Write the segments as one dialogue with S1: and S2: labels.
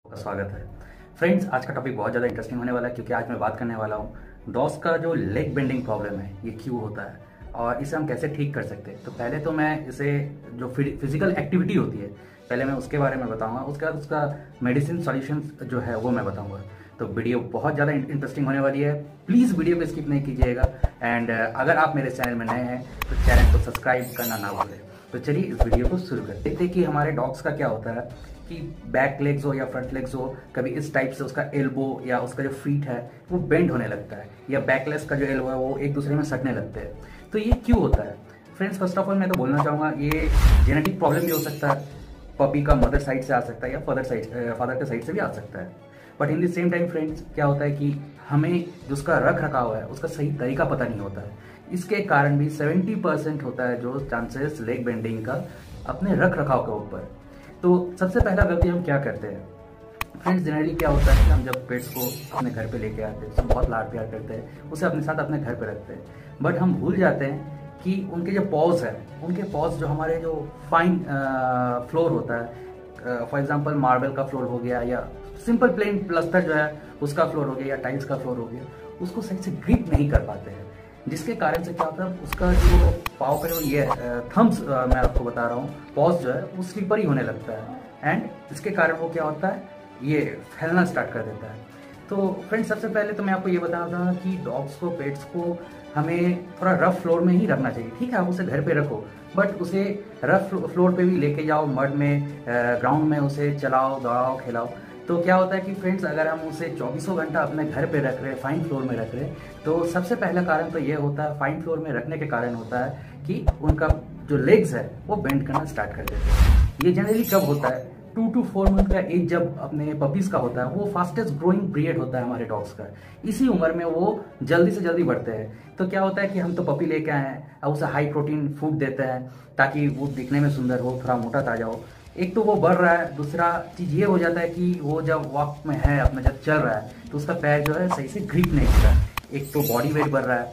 S1: स्वागत है फ्रेंड्स। आज का टॉपिक बहुत ज़्यादा इंटरेस्टिंग होने वाला है क्योंकि आज मैं बात करने वाला हूँ डॉग्स का जो लेग बेंडिंग प्रॉब्लम है ये क्यों होता है और इसे हम कैसे ठीक कर सकते हैं। तो पहले तो मैं इसे जो फिजिकल एक्टिविटी होती है पहले मैं उसके बारे में बताऊंगा, उसके बाद उसका मेडिसिन सॉल्यूशन जो है वो मैं बताऊंगा। तो वीडियो बहुत ज़्यादा इंटरेस्टिंग होने वाली है, प्लीज़ वीडियो को स्किप नहीं कीजिएगा। एंड अगर आप मेरे चैनल में नए हैं तो चैनल को सब्सक्राइब करना ना भूलें। तो चलिए इस वीडियो को शुरू करते हैं। देखते हैं कि हमारे डॉग्स का क्या होता है कि बैक लेग्स हो या फ्रंट लेग्स हो, कभी इस टाइप से उसका एल्बो या उसका जो फीट है वो बेंड होने लगता है, या बैक लेग्स का जो एल्बो है वो एक दूसरे में सटने लगते हैं। तो ये क्यों होता है फ्रेंड्स? फर्स्ट ऑफ ऑल मैं तो बोलना चाहूँगा ये जेनेटिक प्रॉब्लम भी हो सकता है, पपी का मदर साइड से आ सकता है या फादर के साइड से भी आ सकता है। But in the same time friends क्या होता है कि हमें जो उसका रख रखाव है उसका सही तरीका पता नहीं होता है। इसके कारण भी 70% होता है जो चांसेस लेग बेंडिंग का अपने रख रखाव के ऊपर। तो सबसे पहला गलती हम क्या करते हैं फ्रेंड्स? जनरली क्या होता है कि हम जब पेट्स को अपने घर पे लेके आते हैं तो बहुत लाड प्यार करते हैं, उसे अपने साथ अपने घर पे रखते हैं, बट हम भूल जाते हैं कि उनके जो पॉज है, उनके पॉज जो हमारे जो फाइन फ्लोर होता है, फॉर एग्जांपल मार्बल का फ्लोर हो गया या सिंपल प्लेन प्लस्तर जो है उसका फ्लोर हो गया या टाइल्स का फ्लोर हो गया, उसको सही से ग्रिप नहीं कर पाते हैं। जिसके कारण से क्या होता है उसका जो पाँव का जो ये थम्स मैं आपको बता रहा हूँ, पॉज जो है वो स्लिपरी होने लगता है एंड इसके कारण वो क्या होता है ये फैलना स्टार्ट कर देता है। तो फ्रेंड्स सबसे पहले तो मैं आपको ये बताना चाहूँगा कि डॉग्स को, पेट्स को हमें थोड़ा रफ फ्लोर में ही रखना चाहिए। ठीक है, आप उसे घर पे रखो बट उसे रफ फ्लोर पे भी लेके जाओ, मड में, ग्राउंड में उसे चलाओ, दौड़ाओ, खिलाओ। तो क्या होता है कि फ्रेंड्स अगर हम उसे 24 घंटा अपने घर पे रख रहे हैं, फाइन फ्लोर में रख रहे हैं, तो सबसे पहला कारण तो ये होता है, फाइन फ्लोर में रखने के कारण होता है कि उनका जो लेग्स है वो बेंड करना स्टार्ट कर देते हैं। ये जनरली कब होता है? 2 to 4 मंथ का एज जब अपने पपीज का होता है, वो फास्टेस्ट ग्रोइंग पीरियड होता है हमारे डॉग्स का। इसी उम्र में वो जल्दी से जल्दी बढ़ते हैं। तो क्या होता है कि हम तो पपी लेके आए हैं, अब उसे हाई प्रोटीन फूड देते हैं ताकि वो दिखने में सुंदर हो, थोड़ा मोटा ताजा हो। एक तो वो बढ़ रहा है, दूसरा चीज़ ये हो जाता है कि वो जब वॉक में है, अपना जब चल रहा है तो उसका पैर जो है सही से ग्रिप नहीं कर रहा है। एक तो बॉडी वेट बढ़ रहा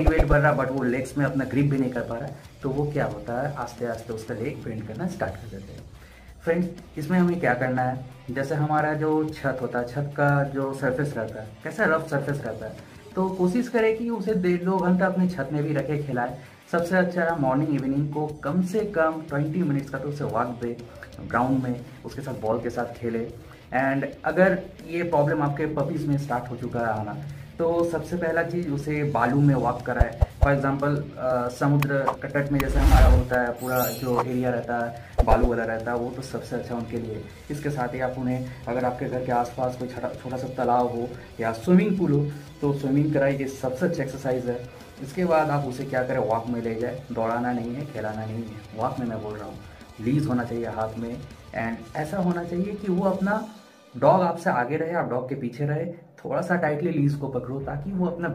S1: है बट वो लेग्स में अपना ग्रिप भी नहीं कर पा रहा है। तो वो क्या होता है आस्ते आस्ते उसका लेग बेंड करना स्टार्ट कर देते हैं। फ्रेंड्स इसमें हमें क्या करना है, जैसे हमारा जो छत होता है, छत का जो सरफेस रहता है कैसा रफ सरफेस रहता है, तो कोशिश करें कि उसे 1.5-2 घंटा अपनी छत में भी रखे, खिलाएं। सबसे अच्छा मॉर्निंग इवनिंग को कम से कम 20 मिनट्स का तो उसे वॉक दे ग्राउंड में, उसके साथ बॉल के साथ खेले। एंड अगर ये प्रॉब्लम आपके पपीज़ में स्टार्ट हो चुका है आना, तो सबसे पहला चीज़ उसे बालू में वॉक कराए। फॉर एग्जांपल समुद्र तट में जैसे हमारा होता है, पूरा जो एरिया रहता है बालू वाला रहता है, वो तो सबसे अच्छा उनके लिए। इसके साथ ही आप उन्हें, अगर आपके घर के आसपास कोई छोटा सा तालाब हो या स्विमिंग पूल हो तो स्विमिंग कराइए, ये सबसे अच्छा एक्सरसाइज है। इसके बाद आप उसे क्या करें, वॉक में ले जाए। दौड़ाना नहीं है, खिलाना नहीं है, वॉक में मैं बोल रहा हूँ। लीज होना चाहिए हाथ में एंड ऐसा होना चाहिए कि वो अपना डॉग आपसे आगे रहे, आप डॉग के पीछे रहे। थोड़ा सा टाइटली लीज को पकड़ो ताकि वो अपना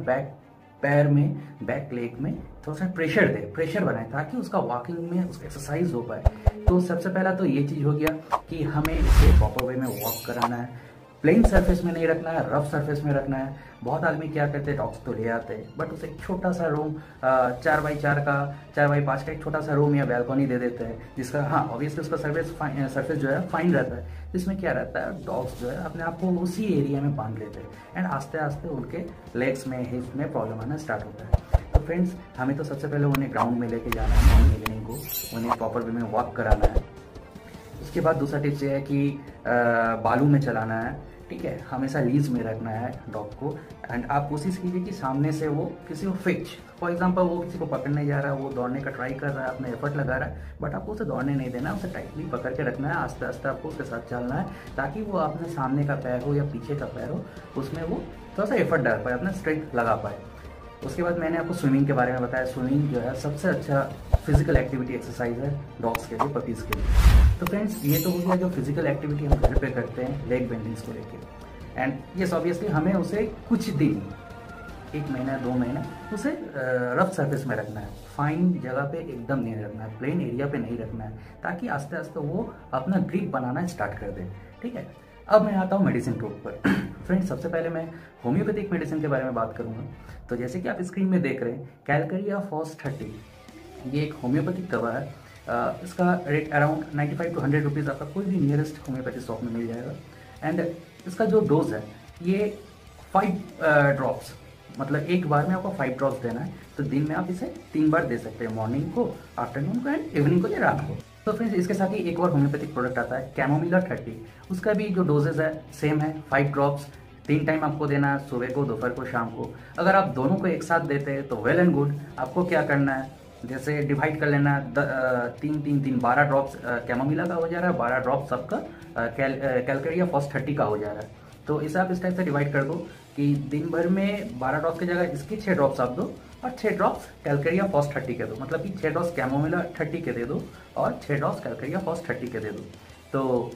S1: पैर में, बैक लेग में थोड़ा सा प्रेशर बनाए ताकि उसका वॉकिंग में उसका एक्सरसाइज हो पाए। तो सबसे पहला तो ये चीज़ हो गया कि हमें इसे प्रॉपर वे में वॉक कराना है। प्लेन सरफेस में नहीं रखना है, रफ सरफेस में रखना है। बहुत आदमी क्या करते हैं, डॉग्स तो ले आते हैं बट उसे एक छोटा सा रूम 4x4 का, 4x5 का एक छोटा सा रूम या बैल्कनी दे देते हैं, जिसका हाँ ऑब्वियसली उसका सरफेस जो है फाइन रहता है। जिसमें क्या रहता है, डॉग्स जो है अपने आप को उसी एरिया में बांध लेते हैं एंड आस्ते आस्ते उनके लेग्स में, हिप्स में प्रॉब्लम आना स्टार्ट होता है। तो फ्रेंड्स हमें तो सबसे पहले उन्हें ग्राउंड में लेके जाना है, मॉर्निंग इवनिंग को उन्हें प्रॉपर वे में वॉक कराना है। उसके बाद दूसरा टिप्स ये है कि बालू में चलाना है। ठीक है, हमेशा लीज में रखना है डॉग को एंड आप कोशिश कीजिए कि सामने से वो किसी को फिच, फॉर एग्जांपल वो किसी को पकड़ने जा रहा है, वो दौड़ने का ट्राई कर रहा है, अपना एफर्ट लगा रहा है, बट आपको उसे दौड़ने नहीं देना, उसे टाइटली पकड़ के रखना है। आस्ते आस्ते आपको उसके साथ चलना है ताकि वो अपने सामने का पैर हो या पीछे का पैर हो, उसमें वो थोड़ा सा एफर्ट डाल पाए, अपना स्ट्रेंथ लगा पाए। उसके बाद मैंने आपको स्विमिंग के बारे में बताया। स्विमिंग जो है सबसे अच्छा फिजिकल एक्टिविटी एक्सरसाइज है डॉग्स के लिए, पपीज़ के लिए। तो फ्रेंड्स ये तो हो गया जो फिजिकल एक्टिविटी हम घर पे करते हैं लेग बेंडिंग्स को लेके। एंड यस ऑब्वियसली हमें उसे कुछ दिन, 1 महीना 2 महीना उसे रफ सरफेस में रखना है, फाइन जगह पे एकदम नहीं रखना है, प्लेन एरिया पे नहीं रखना है, ताकि आस्ते आस्ते वो अपना ग्रिप बनाना स्टार्ट कर दे। ठीक है, अब मैं आता हूँ मेडिसिन के ऊपर। फ्रेंड्स सबसे पहले मैं होम्योपैथिक मेडिसिन के बारे में बात करूँगा। तो जैसे कि आप स्क्रीन में देख रहे हैं, कैलकेरिया फॉस 30, ये एक होम्योपैथिक दवा है। इसका रेट अराउंड 95 to 100 रुपीज़ आपका कोई भी नियरेस्ट होम्योपैथी शॉप में मिल जाएगा। एंड इसका जो डोज है ये 5 ड्रॉप्स, मतलब एक बार में आपको 5 ड्रॉप्स देना है। तो दिन में आप इसे 3 बार दे सकते हैं, मॉर्निंग को, आफ्टरनून को एंड इवनिंग को या रात को। तो फ्रेंड्स इसके साथ ही एक और होम्योपैथिक प्रोडक्ट आता है कैमोमिला 30। उसका भी जो डोजेज है सेम है, 5 ड्रॉप्स 3 टाइम आपको देना है, सुबह को, दोपहर को, शाम को। अगर आप दोनों को एक साथ देते हैं तो वेल एंड गुड। आपको क्या करना है, जैसे डिवाइड कर लेना, 3 12 ड्रॉप्स कैमोमिला का हो जा रहा है, 12 ड्रॉप्स आपका कैलकेरिया फॉस 30 का हो जा रहा है। तो इसे आप इस टाइप से डिवाइड कर दो कि दिन भर में 12 ड्रॉप्स की जगह इसकी 6 ड्रॉप्स आप दो और 6 ड्रॉप्स कैलकेरिया फॉस 30 के दो, मतलब कि 6 ड्रॉप्स कैमोमिला 30 के दे दो और 6 ड्रॉप्स कैलकेरिया फॉस 30 के दे दो। तो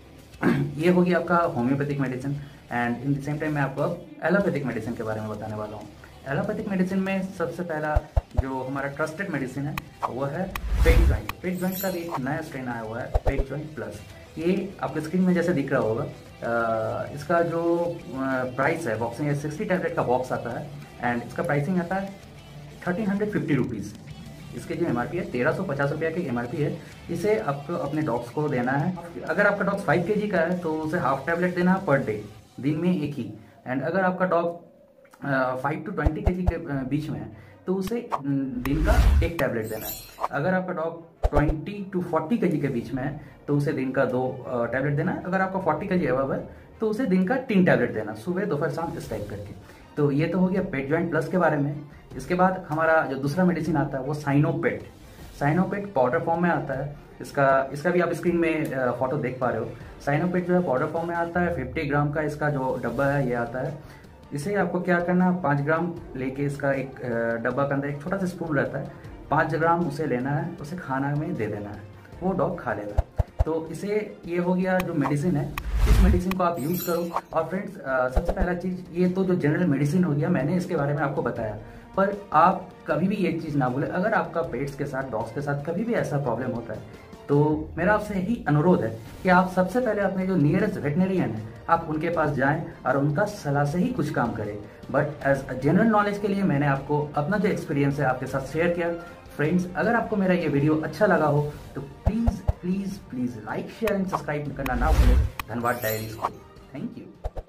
S1: ये होगी आपका homeopathic medicine. And in the same time मैं आपको अब एलोपैथिक मेडिसिन के बारे में बताने वाला हूँ। एलोपैथिक मेडिसिन में सबसे पहला जो हमारा ट्रस्टेड मेडिसिन है वो है पेट जॉइंट। पेट जॉइंट का भी एक नया स्ट्रेन आया हुआ है, पेट जॉइंट प्लस। ये आपके स्क्रीन में जैसे दिख रहा होगा, इसका जो प्राइस है बॉक्सिंग है, 60 टैबलेट का बॉक्स आता है एंड इसका प्राइसिंग आता है 1350 रुपीज़। इसके जो एमआरपी है 1350 रुपये की एमआरपी है। इसे आपको अपने डॉग्स को देना है। अगर आपका डॉग 5 kg का है तो उसे हाफ टैबलेट देना है पर डे, दिन में एक ही। एंड अगर आपका डॉग 5 to 20 kg के बीच में है तो उसे दिन का एक टैबलेट देना है। अगर आपका डॉग 20 to 40 kg के बीच में है तो उसे दिन का 2 टैबलेट देना है। अगर आपका 40 kg अबव है तो उसे दिन का 3 टैबलेट देना, सुबह दोपहर शाम इस टाइप करके। तो ये तो हो गया पेट जॉइंट प्लस के बारे में। इसके बाद हमारा जो दूसरा मेडिसिन आता है वो साइनोपेट। साइनोपेट पाउडर फॉर्म में आता है। इसका भी आप स्क्रीन में फोटो देख पा रहे हो। साइनोपेट जो है पाउडर फॉर्म में आता है, 50 ग्राम का इसका जो डब्बा है ये आता है। इसे आपको क्या करना है, 5 ग्राम लेके इसका एक डब्बा के अंदर एक छोटा सा स्पून रहता है, 5 ग्राम उसे लेना है, उसे खाना में दे देना है, वो डॉग खा लेगा। तो इसे ये हो गया जो मेडिसिन है, इस मेडिसिन को आप यूज़ करो। और फ्रेंड्स सबसे पहला चीज़, ये तो जो जनरल मेडिसिन हो गया, मैंने इसके बारे में आपको बताया, पर आप कभी भी एक चीज़ ना भूलें, अगर आपका पेट्स के साथ, डॉग्स के साथ कभी भी ऐसा प्रॉब्लम होता है तो मेरा आपसे यही अनुरोध है कि आप सबसे पहले अपने जो नियरेस्ट वेटनेरियन है आप उनके पास जाएं और उनका सलाह से ही कुछ काम करें। बट एज जनरल नॉलेज के लिए मैंने आपको अपना जो एक्सपीरियंस है आपके साथ शेयर किया। फ्रेंड्स अगर आपको मेरा ये वीडियो अच्छा लगा हो तो please please please like share and subscribe करना ना भूलें। धन्यवाद डायरीज को। Thank you.